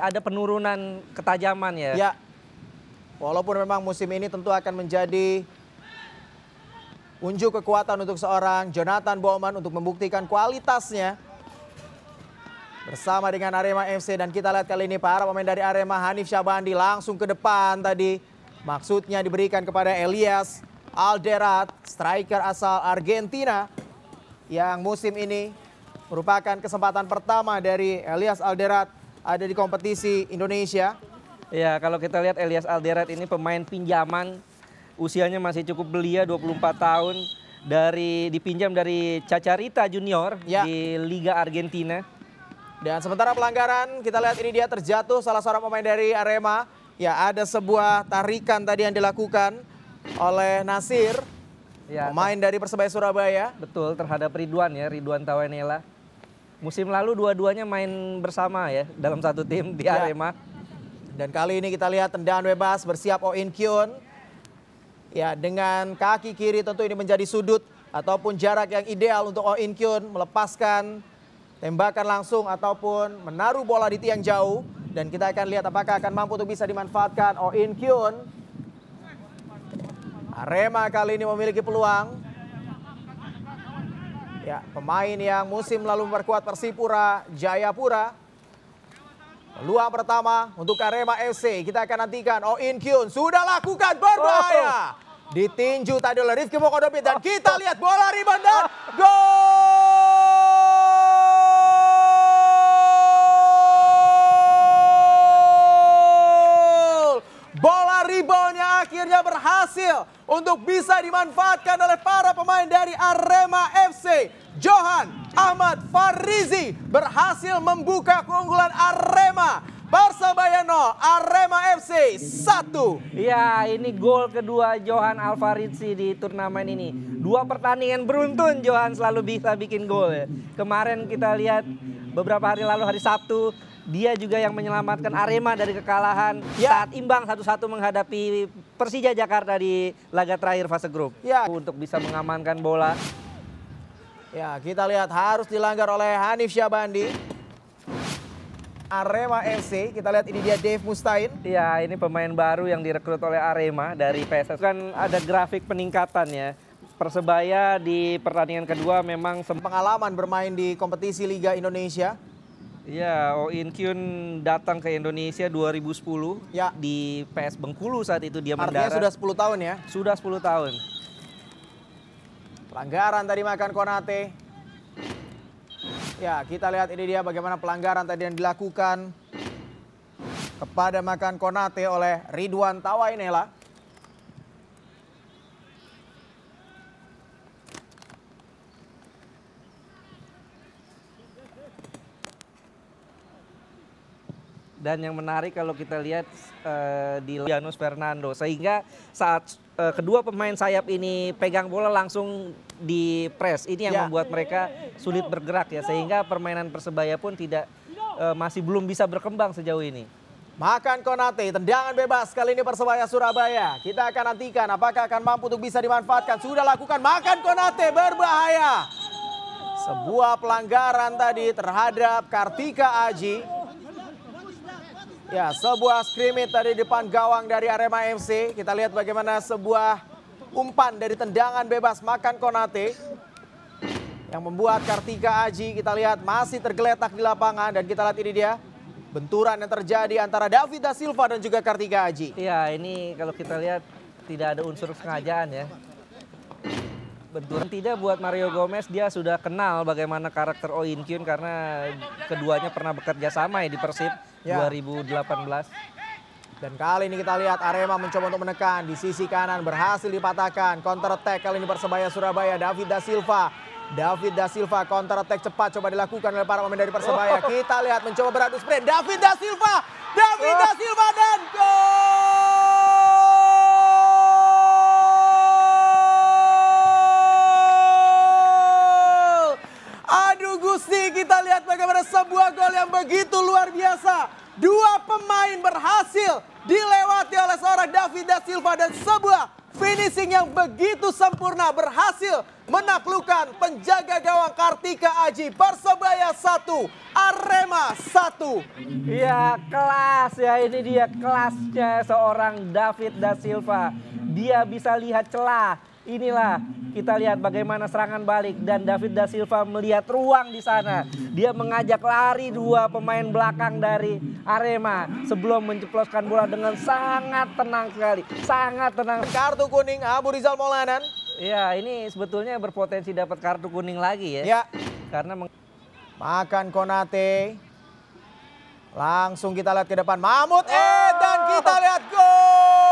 ada penurunan ketajaman ya. Ya, walaupun memang musim ini tentu akan menjadi unjuk kekuatan untuk seorang Jonathan Baumann untuk membuktikan kualitasnya bersama dengan Arema FC. Dan kita lihat kali ini para pemain dari Arema, Hanif Syahbandi langsung ke depan tadi. Maksudnya diberikan kepada Elias Alderat, striker asal Argentina yang musim ini merupakan kesempatan pertama dari Elias Alderat ada di kompetisi Indonesia. Ya, kalau kita lihat Elias Alderat ini pemain pinjaman, usianya masih cukup belia, 24 tahun, dipinjam dari Chacarita Junior di Liga Argentina. Dan sementara pelanggaran, kita lihat ini dia terjatuh salah seorang pemain dari Arema. Ya, ada sebuah tarikan tadi yang dilakukan oleh Nasir, pemain dari Persebaya Surabaya. Betul, terhadap Ridwan ya, Ridwan Tawenela. Musim lalu dua-duanya main bersama ya dalam satu tim di Arema. Dan kali ini kita lihat tendangan bebas bersiap Oh In Kyun. Ya, dengan kaki kiri tentu ini menjadi sudut ataupun jarak yang ideal untuk Oh In Kyun melepaskan tembakan langsung ataupun menaruh bola di tiang jauh. Dan kita akan lihat apakah akan mampu untuk bisa dimanfaatkan Oh In Kyun. Arema kali ini memiliki peluang. Ya, pemain yang musim lalu memperkuat Persipura Jayapura. Peluang pertama untuk Arema FC. Kita akan nantikan Oh In Kyun sudah lakukan berbahaya. Ditinju tadi oleh Rifki Mokodopit dan kita lihat bola rebound dan gol! Bola reboundnya akhirnya berhasil untuk bisa dimanfaatkan oleh para pemain dari Arema FC. Johan Ahmad Farizi berhasil membuka keunggulan Arema. Persebaya 0, Arema FC 1. Ya, ini gol kedua Johan Alfarizzi di turnamen ini. 2 pertandingan beruntun Johan selalu bisa bikin gol ya. Kemarin kita lihat beberapa hari lalu, hari Sabtu, dia juga yang menyelamatkan Arema dari kekalahan saat imbang 1-1 menghadapi Persija Jakarta di laga terakhir fase grup. Untuk bisa mengamankan bola. Ya, kita lihat harus dilanggar oleh Hanif Syahbandi. Arema FC, kita lihat ini dia Dave Mustain. Ya, ini pemain baru yang direkrut oleh Arema dari PSS. Kan ada grafik peningkatan ya. Persebaya di pertandingan kedua memang pengalaman bermain di kompetisi Liga Indonesia. Ya, Oh In Kyun datang ke Indonesia 2010 di PS Bengkulu saat itu dia mendarat. Artinya sudah 10 tahun ya? Sudah 10 tahun. Pelanggaran tadi makan Konate. Ya, kita lihat ini dia bagaimana pelanggaran tadi yang dilakukan kepada makan Konate oleh Ridwan Tawainela. Dan yang menarik kalau kita lihat di Janus Fernando, sehingga saat kedua pemain sayap ini pegang bola langsung di press. Ini yang membuat mereka sulit bergerak ya, sehingga permainan Persebaya pun masih belum bisa berkembang sejauh ini. Makan Konate, tendangan bebas kali ini Persebaya Surabaya. Kita akan nantikan apakah akan mampu untuk bisa dimanfaatkan. Sudah lakukan Makan Konate, berbahaya. Sebuah pelanggaran tadi terhadap Kartika Aji. Ya, sebuah scrimmage tadi depan gawang dari Arema FC. Kita lihat bagaimana sebuah umpan dari tendangan bebas Makan Konate yang membuat Kartika Aji kita lihat masih tergeletak di lapangan. Dan kita lihat ini dia benturan yang terjadi antara David Da Silva dan juga Kartika Aji. Iya, ini kalau kita lihat tidak ada unsur kesengajaan ya. Benturan tidak buat Mario Gomez, dia sudah kenal bagaimana karakter Oh In Kyun karena keduanya pernah bekerja sama ya di Persib 2018. Dan kali ini kita lihat Arema mencoba untuk menekan di sisi kanan, berhasil dipatahkan. Counter attack kali ini Persebaya Surabaya, David Da Silva. David Da Silva counter attack cepat coba dilakukan oleh para pemain dari Persebaya. Kita lihat mencoba beradu sprint, David Da Silva. David Da Silva dan gol! Aduh Gusti, kita lihat bagaimana sebuah gol yang begitu luar biasa. Dua pemain berhasil dilewati oleh seorang David Da Silva dan sebuah finishing yang begitu sempurna berhasil menaklukkan penjaga gawang Kartika Aji. Persebaya 1, Arema 1. Ya kelas ya, ini dia kelasnya seorang David da Silva. Dia bisa lihat celah. Inilah kita lihat bagaimana serangan balik dan David da Silva melihat ruang di sana. Dia mengajak lari dua pemain belakang dari Arema sebelum menceploskan bola dengan sangat tenang sekali. Sangat tenang. Kartu kuning Abu Rizal Maulana. Ya ini sebetulnya berpotensi dapat kartu kuning lagi ya. Ya. Karena makan Konate. Langsung kita lihat ke depan. Mahmud dan kita lihat gol.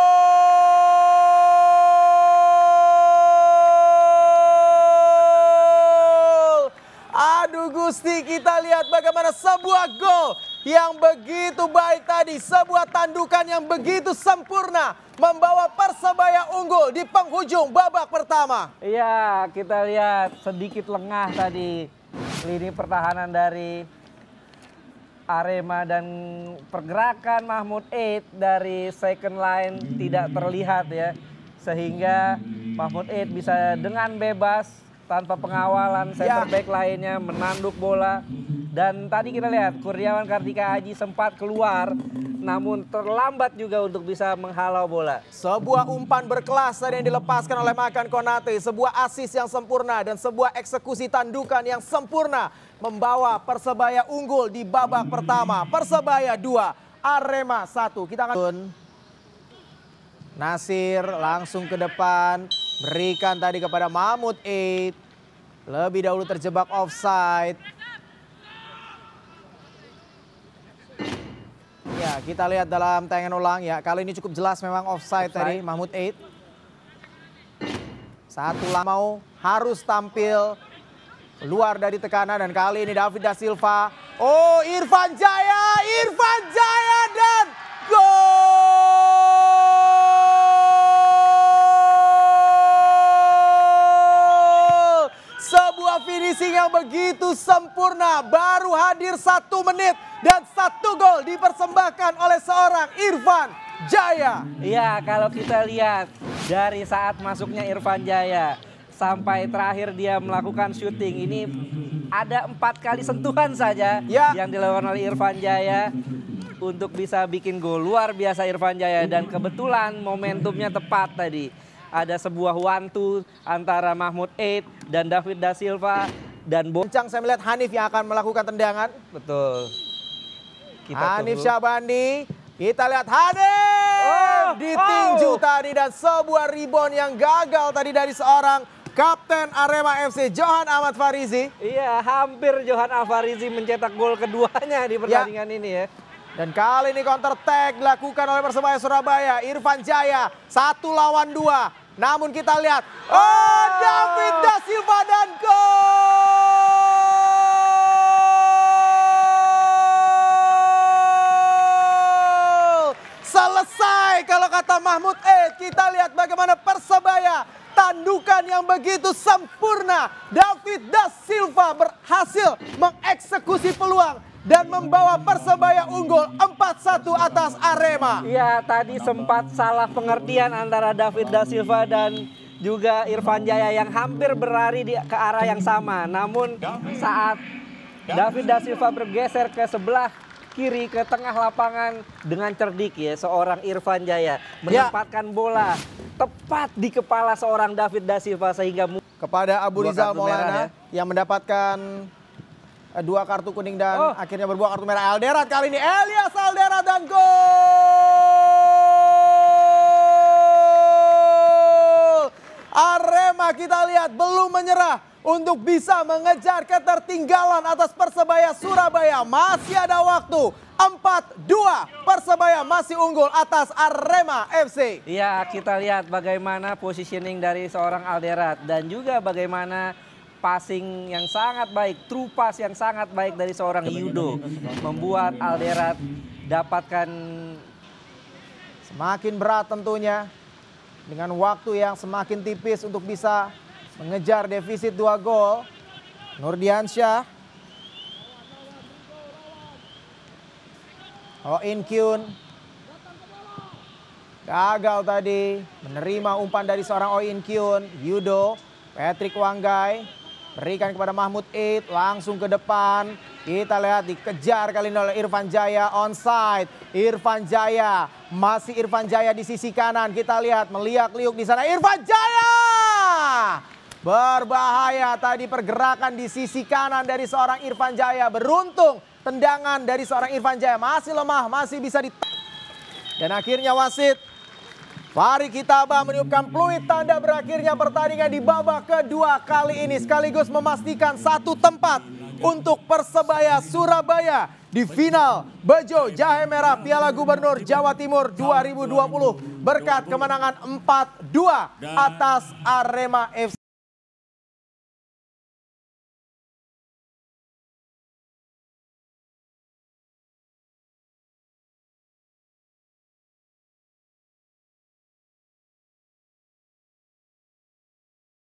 Aduh Gusti, kita lihat bagaimana sebuah gol yang begitu baik tadi. Sebuah tandukan yang begitu sempurna membawa Persebaya unggul di penghujung babak pertama. Iya, kita lihat sedikit lengah tadi lini pertahanan dari Arema dan pergerakan Mahmud Eid dari second line tidak terlihat ya. Sehingga Mahmud Eid bisa dengan bebas tanpa pengawalan center back lainnya menanduk bola. Dan tadi kita lihat Kurniawan Kartika Aji sempat keluar namun terlambat juga untuk bisa menghalau bola. Sebuah umpan berkelas tadi yang dilepaskan oleh Makan Konate. Sebuah assist yang sempurna dan sebuah eksekusi tandukan yang sempurna membawa Persebaya unggul di babak pertama. Persebaya 2, Arema 1. Kita akan Nasir langsung ke depan, berikan tadi kepada Mahmud Eid. Lebih dahulu terjebak offside. Ya, kita lihat dalam tayangan ulang ya. Kali ini cukup jelas memang offside tadi Mahmud Eid. Satu mau harus tampil keluar dari tekanan dan kali ini David da Silva. Oh, Irfan Jaya dan gol! Sebuah finishing yang begitu sempurna, baru hadir 1 menit dan 1 gol dipersembahkan oleh seorang Irfan Jaya. Iya, kalau kita lihat dari saat masuknya Irfan Jaya sampai terakhir dia melakukan syuting ini ada 4 kali sentuhan saja yang dilakukan oleh Irfan Jaya untuk bisa bikin gol. Luar biasa Irfan Jaya dan kebetulan momentumnya tepat tadi. Ada sebuah one-two antara Mahmud Eid dan David da Silva dan Boncang saya melihat Hanif yang akan melakukan tendangan. Betul. Kita Hanif Syabani, kita lihat Hanif ditinju tadi dan sebuah rebound yang gagal tadi dari seorang Kapten Arema FC Johan Ahmad Farizi. Iya, hampir Johan Alfarizi mencetak gol keduanya di pertandingan ini ya. Dan kali ini counter attack dilakukan oleh Persebaya Surabaya. Irfan Jaya 1 lawan 2. Namun kita lihat, David da Silva dan gol! Selesai kalau kata Mahmud Eid. Kita lihat bagaimana Persebaya tandukan yang begitu sempurna. David da Silva berhasil mengeksekusi peluang dan membawa Persebaya unggul 4-1 atas Arema. Iya, tadi sempat salah pengertian antara David da Silva dan juga Irfan Jaya yang hampir berlari ke arah yang sama. Namun saat David da Silva bergeser ke sebelah kiri ke tengah lapangan dengan cerdik ya, seorang Irfan Jaya menempatkan bola tepat di kepala seorang David da Silva sehingga kepada Abu Rizal Maulana yang mendapatkan 2 kartu kuning dan akhirnya berbuah kartu merah. Alderat kali ini, Elias Alderat dan gol! Arema kita lihat belum menyerah untuk bisa mengejar ketertinggalan atas Persebaya Surabaya. Masih ada waktu, 4-2 Persebaya masih unggul atas Arema FC. Iya, kita lihat bagaimana positioning dari seorang Alderat dan juga bagaimana passing yang sangat baik, true pass yang sangat baik dari seorang Yudo membuat Alderat dapatkan semakin berat tentunya dengan waktu yang semakin tipis untuk bisa mengejar defisit 2 gol. Nurdiansyah, Oh In Kyun gagal tadi menerima umpan dari seorang Oh In Kyun. Yudo Patrick Wanggai berikan kepada Mahmud Eid, langsung ke depan. Kita lihat dikejar kali ini oleh Irfan Jaya, onside. Irfan Jaya, masih Irfan Jaya di sisi kanan. Kita lihat meliak-liuk di sana Irfan Jaya. Berbahaya tadi pergerakan di sisi kanan dari seorang Irfan Jaya. Beruntung tendangan dari seorang Irfan Jaya masih lemah, masih bisa di. Dan akhirnya wasit Fahri Kitaba meniupkan peluit tanda berakhirnya pertandingan di babak kedua kali ini. Sekaligus memastikan satu tempat untuk Persebaya Surabaya di final Bejo Jahe Merah Piala Gubernur Jawa Timur 2020 berkat kemenangan 4-2 atas Arema FC.